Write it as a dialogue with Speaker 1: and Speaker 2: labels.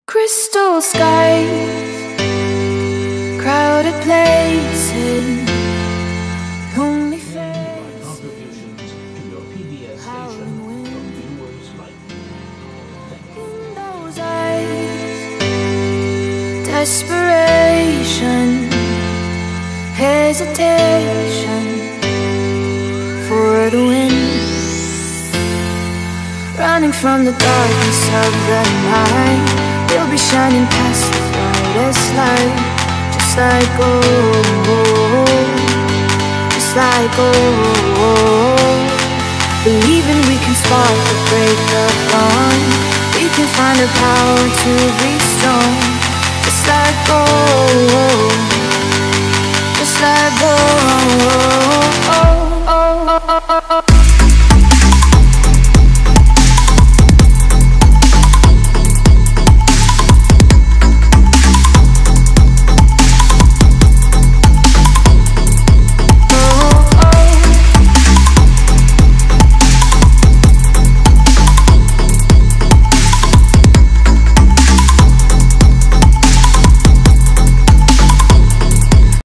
Speaker 1: Crystal skies, crowded places, lonely faces,
Speaker 2: contributions to your PBS station from viewers like you.
Speaker 1: in those eyes, desperation, hesitation for the wind, running from the darkness of the night. We'll be shining past the brightest light, just like gold, just like gold. Believing we can spark the break of dawn. We can find the power to be strong, just like gold, just like gold.